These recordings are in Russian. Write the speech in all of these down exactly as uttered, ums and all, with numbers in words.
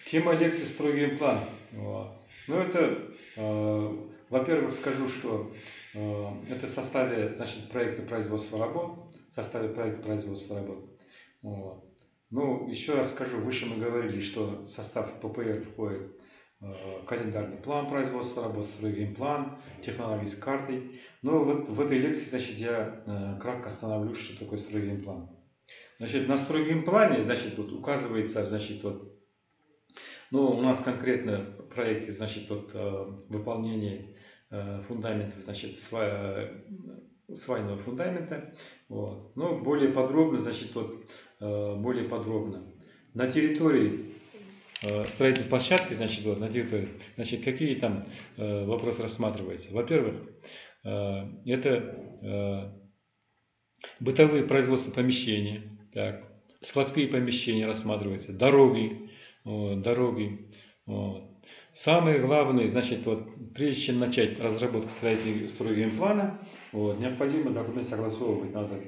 Тема лекции «Строгий план». Вот. Ну, это, э, во-первых, скажу, что э, это в составе, значит, проекта производства работ, в составе проекта производства работ. Вот. Ну, еще раз скажу, выше мы говорили, что в состав П П Р входит э, календарный план производства работ, строгий план, технологии с картой. Но вот в этой лекции, значит, я э, кратко остановлюсь, что такое строгий план. Значит, на строгом плане, значит, вот указывается, значит, вот, ну, у нас конкретно в проекте, значит, вот выполнение э, фундаментов, значит, сва, свайного фундамента. Вот. Но более подробно, значит, вот, э, более подробно. На территории э, строительной площадки, значит, вот, на территории, значит, какие там э, вопросы рассматриваются? Во-первых, э, это э, бытовые производства помещения, так, складские помещения рассматриваются, дороги, вот, дороги. Вот. Самое главное, значит, вот, прежде чем начать разработку строительного стройного плана, вот, необходимо документ согласовывать надо.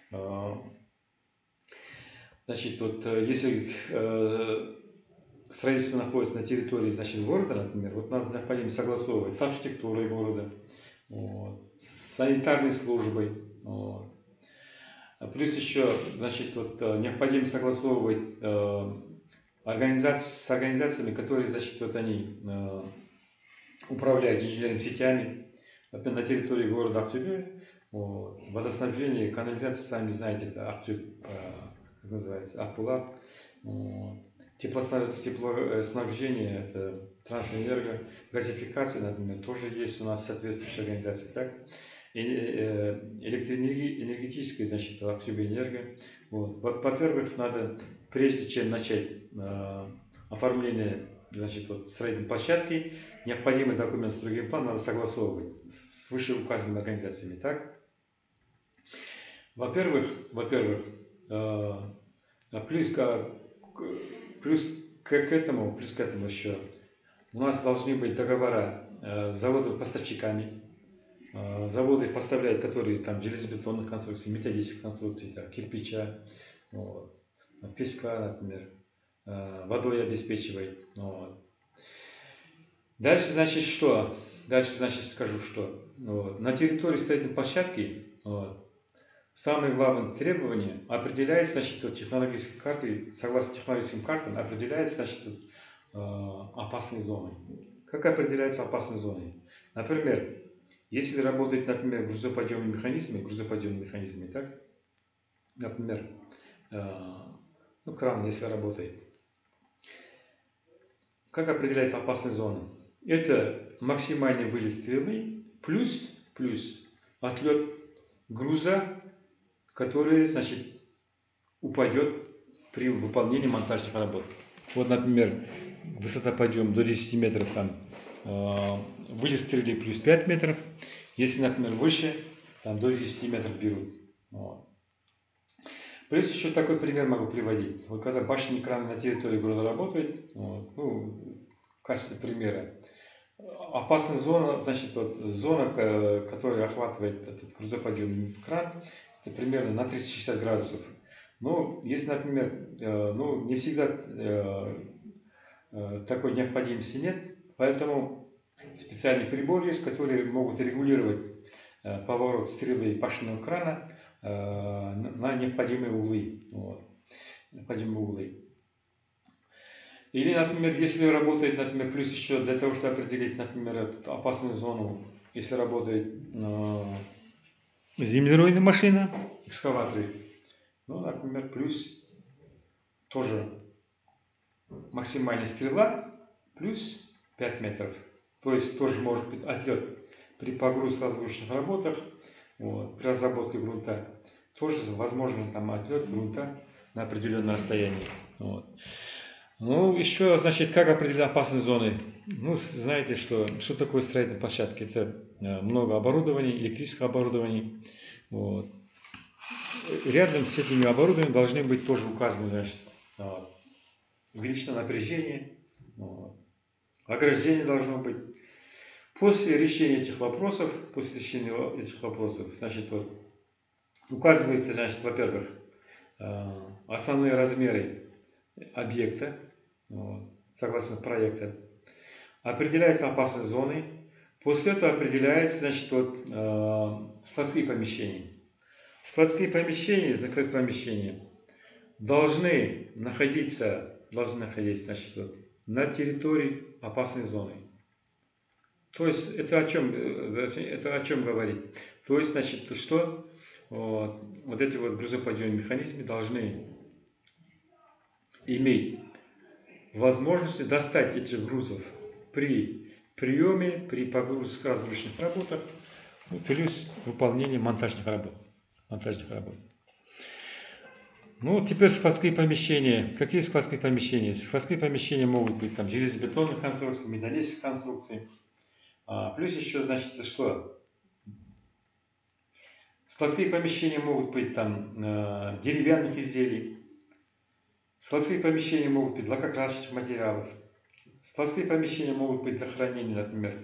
Значит, вот, если э, строительство находится на территории, значит, города, например, вот надо необходимо согласовывать с архитектурой города, вот, с санитарной службой. Вот. Плюс еще, значит, вот, необходимо согласовывать э, организации, с организациями, которые, значит, вот они э, управляют инженерными сетями. Например, на территории города Актюбе, вот, водоснабжение, канализация, сами знаете, это Актюб, э, как называется, Акпулат. Вот. Теплоснабжение, это Трансэнерго, газификация, например, тоже есть у нас соответствующая организация. Так? Электроэнергетическая, значит, Актюбэнерго. Вот. Во-первых, надо, прежде чем начать э, оформление, значит, вот, строительной площадки, необходимый документ строгий план надо согласовывать с, с вышеуказанными организациями. Так? Во-первых, во-первых, э, плюс, к, плюс к, к этому, плюс к этому еще у нас должны быть договора э, с заводами-поставщиками. Э, заводы поставляют, которые там железобетонных конструкций, металлических конструкций, так, кирпича, вот, песка, например, э, водой обеспечивает. Вот. Дальше, значит, что? Дальше, значит, скажу, что вот, на территории строительной площадки вот, самые главные требования определяются, значит, вот, технологической картой, согласно технологическим картам, определяются, значит, вот, э, опасные зоны. Как определяются опасные зоны? Например, если работает, например, грузоподъемные механизмы, грузоподъемные механизмы, так, например, э, ну, кран, если работает, как определяется опасная зона? Это максимальный вылет стрелы плюс, плюс отлет груза, который, значит, упадет при выполнении монтажных работ. Вот, например, высота подъема до десяти метров, там, э, вылет стрелы плюс пять метров. Если, например, выше, там до десяти метров берут. Вот. Плюс еще такой пример могу приводить. Вот когда башенный кран на территории города работает, вот, ну, в качестве примера, опасная зона, значит, вот зона, которая охватывает этот грузоподъемный кран, это примерно на триста шестьдесят градусов. Но если, например, ну, не всегда такой необходимости нет, поэтому специальный прибор есть, которые могут регулировать поворот стрелы башенного крана на необходимые углы. Вот, необходимые углы. Или, например, если работает, например, плюс еще для того, чтобы определить, например, эту опасную зону, если работает э, землеройная машина, экскаваторы, ну, например, плюс тоже максимальная стрела плюс пять метров. То есть тоже может быть отлет при погрузно-разгрузочных работах, вот, при разработке грунта. Тоже возможен там отлет грунта на определенное расстояние. Вот. Ну, еще, значит, как определить опасные зоны? Ну, знаете, что, что такое строительные площадки? Это много оборудования, электрического оборудования. Вот. Рядом с этими оборудованием должны быть тоже указаны, значит, увеличенное напряжение, вот, ограждение должно быть. После решения этих вопросов, после решения этих вопросов, значит, вот, указывается, значит, во-первых, основные размеры объекта, вот, согласно проекту. Определяются опасные зоны. После этого определяются, значит, вот, э, складские помещения. Складские помещения, закрытые помещения должны находиться, должны находиться, значит, вот, на территории опасной зоны. То есть это о чем, это о чем говорит? То есть, значит, что вот, вот эти вот грузоподъемные механизмы должны иметь возможность достать этих грузов при приеме, при погрузочно-разгрузочных работах, ну, плюс выполнении монтажных работ. Монтажных работ. Ну, теперь складские помещения. Какие складские помещения? Складские помещения могут быть там железобетонных конструкций, металлических конструкций. А, плюс еще, значит, что? Складские помещения могут быть там э, деревянных изделий. Складские помещения могут быть лакокрасочных материалов. Складские помещения могут быть для хранения, например,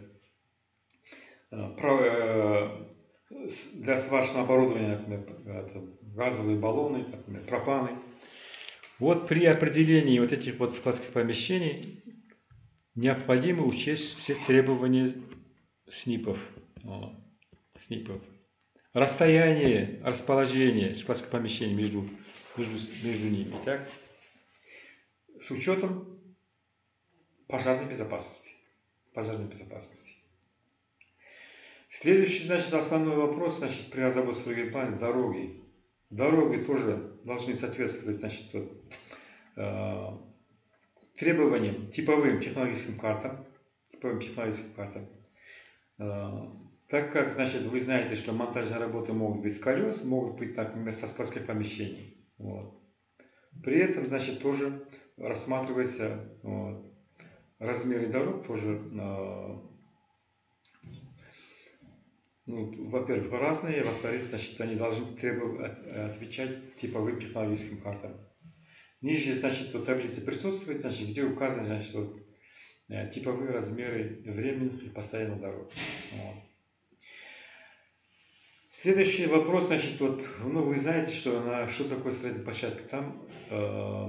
для сварочного оборудования, например, газовые баллоны, например, пропаны. Вот при определении вот этих вот складских помещений необходимо учесть все требования СНИПов. СНИПов. Расстояние, расположение складских помещений между, между, между ними. Так? С учетом пожарной безопасности. Пожарной безопасности. Следующий, значит, основной вопрос, значит, при разработке региональной дороги. Дороги тоже должны соответствовать, значит, вот, э, требованиям, типовым технологическим картам. Типовым технологическим картам. Э, так как, значит, вы знаете, что монтажные работы могут быть с колес, могут быть, например, со складских помещений. Вот. При этом, значит, тоже рассматривается вот, размеры дорог тоже, э, ну, во-первых, разные, во-вторых, значит, они должны требовать, отвечать типовым технологическим картам. Ниже, значит, по таблице присутствует, значит, где указаны, значит, вот, типовые размеры временных и постоянных дорог. Вот. Следующий вопрос, значит, вот, ну, вы знаете, что, на, что такое строительная площадка. Там э,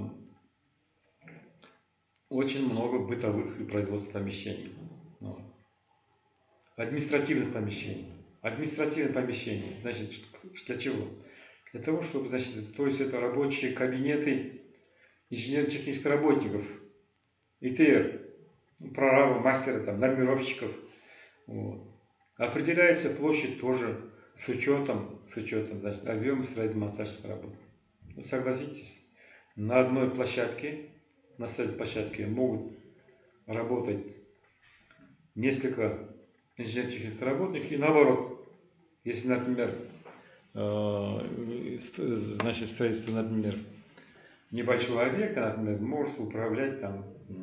очень много бытовых и производственных помещений. Вот. Административных помещений. Административные помещения, значит, для чего? Для того, чтобы, значит, то есть это рабочие кабинеты инженерно-технических работников, И Т Р, прорабов, мастера, там, нормировщиков. Вот. Определяется площадь тоже с учетом, с учетом, значит, объема строительно-монтажных работ. Ну, согласитесь, на одной площадке, на строительной площадке могут работать несколько инженерно-технических работников, и наоборот, если, например, значит, строительство, например, небольшого объекта, например, может управлять там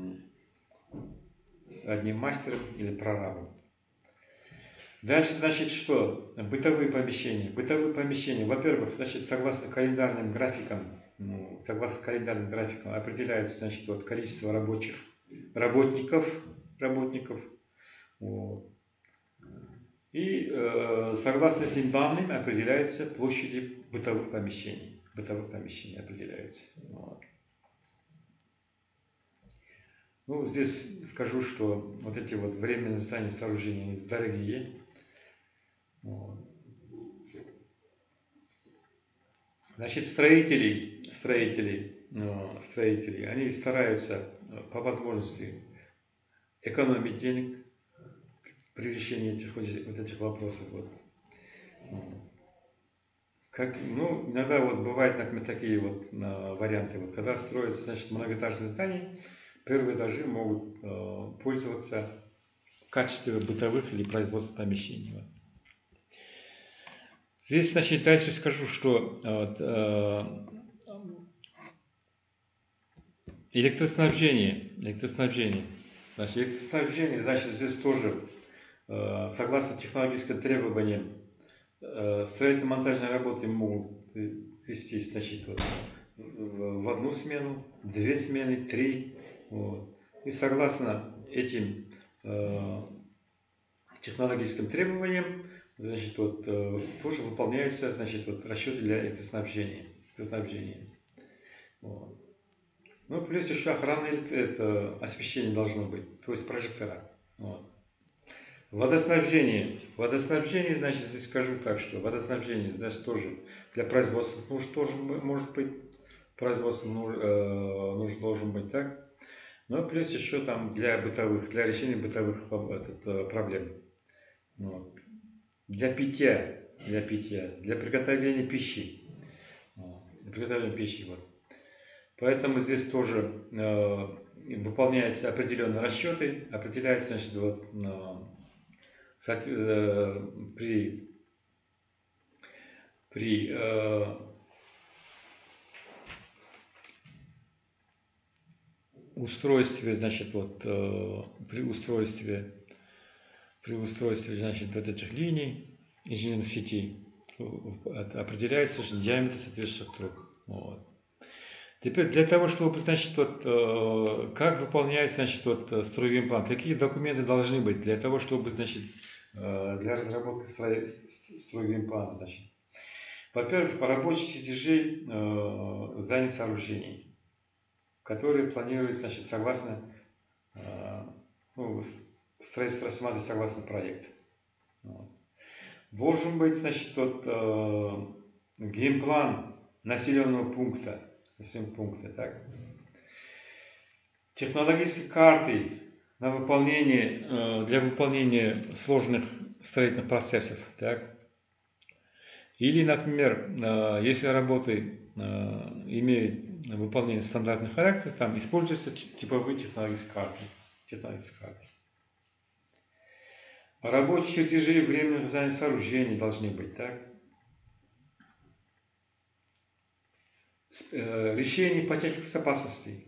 одним мастером или прорабом. Дальше, значит, что? Бытовые помещения. Бытовые помещения, во-первых, значит, согласно календарным графикам, ну, согласно календарным графикам определяется, значит, вот количество рабочих, работников, работников. Вот. И э, согласно этим данным определяются площади бытовых помещений. Бытовых помещений определяются. Вот. Ну, здесь скажу, что вот эти вот временные здания сооружения дорогие. Вот. Значит, строители, строители, э, строители, они стараются по возможности экономить денег при решении этих, вот этих вопросов. Вот. Как, ну, иногда вот бывают, например, такие вот э, варианты. Вот, когда строятся, значит, многоэтажные здания, первые этажи могут э, пользоваться в качестве бытовых или производственных помещений. Вот. Здесь, значит, дальше скажу, что э, э, электроснабжение, электроснабжение, значит, электроснабжение, значит, здесь тоже э, согласно технологическим требованиям э, строительно-монтажные работы могут вестись, значит, вот, в, в одну смену, две смены, три. Вот. И согласно этим э, технологическим требованиям, значит, вот, э, тоже выполняются, значит, вот, расчеты для электроснабжения. электроснабжения. Вот. Ну, плюс еще охранное это, освещение должно быть, то есть прожектора. Вот. Водоснабжение. Водоснабжение, значит, здесь скажу так, что водоснабжение, значит, тоже для производства нужд тоже может быть, производство нужд должен быть, так? Ну, плюс еще там для бытовых, для решения бытовых этот, проблем. Вот. Для питья, для питья, для приготовления пищи. Вот. Для приготовления пищи, вот. Поэтому здесь тоже э, выполняются определенные расчеты, определяется, значит, вот, э, э, при, при э, устройстве, значит, вот, э, при устройстве, при устройстве, значит, вот этих линий инженерных сетей определяется, что диаметр соответствующих труб. Вот. Теперь для того, чтобы, значит, вот, э, как выполняется, значит, вот, строевой план, какие документы должны быть для того, чтобы, значит, э, для разработки строевого плана, значит. Во-первых, рабочих чертежей э, зданий сооружений, которые планируются, значит, согласно, э, ну, строительство рассматривать согласно проекту. Вот. Должен быть, значит, вот, э, геймплан населенного пункта, населенного пункта, так? Технологические карты на выполнение, э, для выполнения сложных строительных процессов, так? Или, например, э, если работы э, имеют выполнение стандартных характеров, там используются типовые технологические карты. Технологические карты. Рабочие чертежи временных зданий сооружений должны быть, так? Решение по технике безопасности.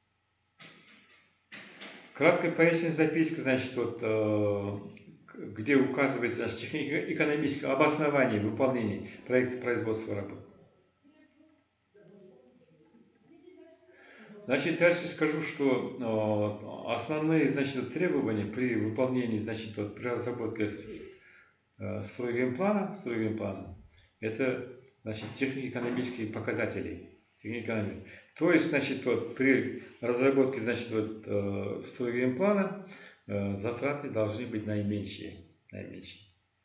Краткая пояснительная записка, значит, вот, где указывается, значит, технико-экономическое обоснование выполнения проекта производства работ. Значит, дальше скажу, что основные, значит, требования при выполнении, значит, вот, при разработке строевого плана, строевого плана, это, значит, технико-экономические показатели. То есть, значит, вот, при разработке, значит, вот, э, строевого плана э, затраты должны быть наименьшие, наименьшие.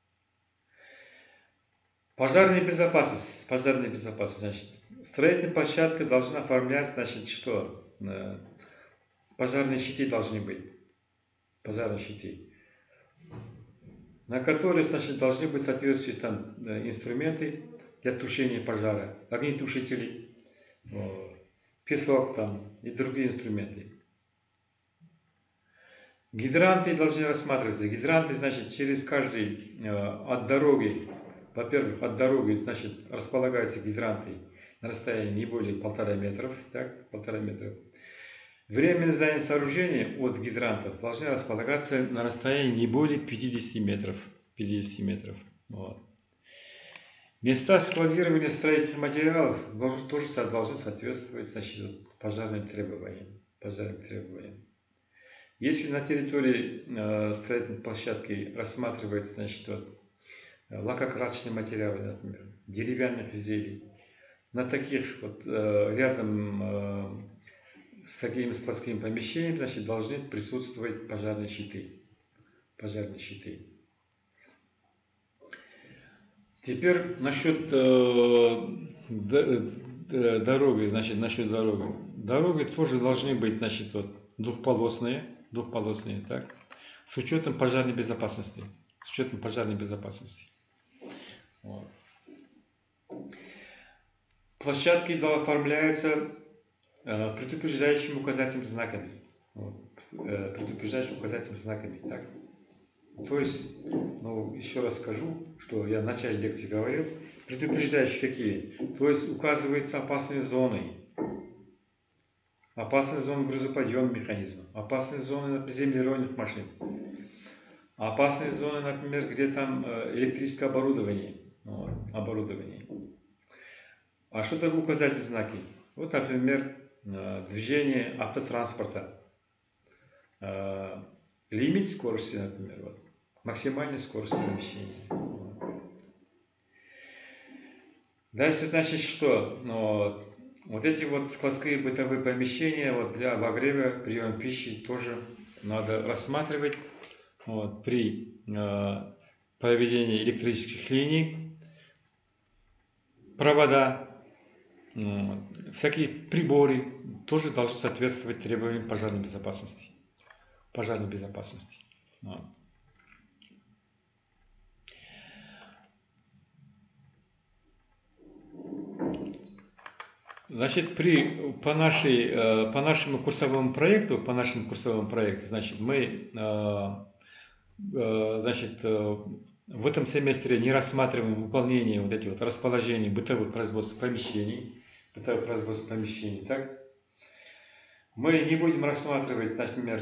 Пожарная безопасность, пожарная безопасность, значит, строительная площадка должна оформлять, значит, что? Э, пожарные щиты должны быть, пожарные щиты, на которые, значит, должны быть соответствующие там инструменты для тушения пожара, огнетушители, песок там и другие инструменты. Гидранты должны рассматриваться. Гидранты, значит, через каждый э, от дороги, во-первых, от дороги, значит, располагаются гидранты на расстоянии не более полтора метров, так, полтора метра. Временные здания сооружения от гидрантов должны располагаться на расстоянии не более пятидесяти метров. пятидесяти метров. Вот. Места складирования строительных материалов должны, тоже должны соответствовать, значит, пожарным требованиям. Пожарным требованиям. Если на территории э, строительной площадки рассматривается, значит, вот, лакокрасочные материалы, например, деревянных изделий, на таких вот э, рядом э, с такими складскими помещениями, значит, должны присутствовать пожарные щиты. Пожарные щиты. Теперь насчет э, дороги, значит, насчет дороги. Дороги тоже должны быть, значит, вот, двухполосные, двухполосные, так, с учетом пожарной безопасности, с учетом пожарной безопасности. Вот. Площадки оформляются э, предупреждающими указательными знаками, вот, э, предупреждающими указательными знаками, так. То есть, ну, еще раз скажу, что я в начале лекции говорил, предупреждающие какие? То есть указываются опасные зоны, опасные зоны грузоподъемного механизма, опасные зоны на землеройных машин, опасные зоны, например, где там электрическое оборудование. Вот, оборудование. А что такое указательные знаки? Вот, например, движение автотранспорта, лимит скорости, например, вот, максимальная скорость перемещения. Вот. Дальше, значит, что? Вот эти вот складские бытовые помещения вот для обогрева, приема пищи тоже надо рассматривать вот, при э, проведении электрических линий, провода, вот, всякие приборы тоже должны соответствовать требованиям пожарной безопасности. Пожарной безопасности. Вот. Значит, при, по, нашей, по нашему курсовому проекту, по нашему курсовому проекту, значит, мы значит, в этом семестре не рассматриваем выполнение вот этих вот расположений бытовых производственных помещений, бытовых производственных помещений, так? Мы не будем рассматривать, например,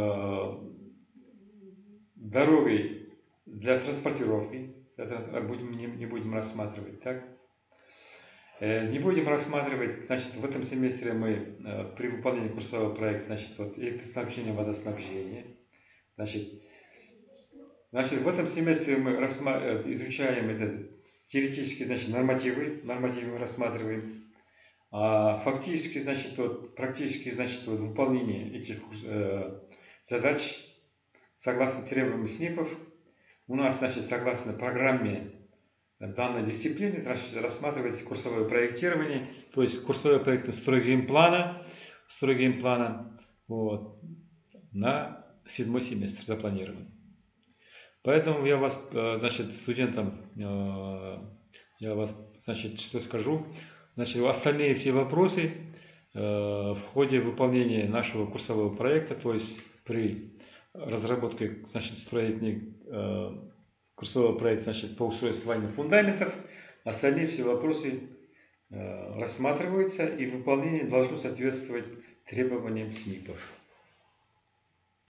дороги для транспортировки, это будем, не, не будем рассматривать, так? Не будем рассматривать, значит, в этом семестре мы при выполнении курсового проекта, значит, вот электроснабжение, водоснабжение, значит, значит, в этом семестре мы изучаем это теоретически, значит, нормативы, нормативы мы рассматриваем, а фактически, значит, вот, практически, значит, вот, выполнение этих э, задач согласно требованиям СНИПов у нас, значит, согласно программе данной дисциплины, значит, рассматривается курсовое проектирование, то есть курсовое проектирование стройгеймплана, стройгеймплана вот, на седьмой семестр запланирован. Поэтому я вас, значит, студентам, я вас, значит, что скажу, значит, остальные все вопросы в ходе выполнения нашего курсового проекта, то есть при разработке, значит, строительных курсового проекта, значит, по устройству фундаментов, остальные все вопросы рассматриваются, и выполнение должно соответствовать требованиям СНИПов.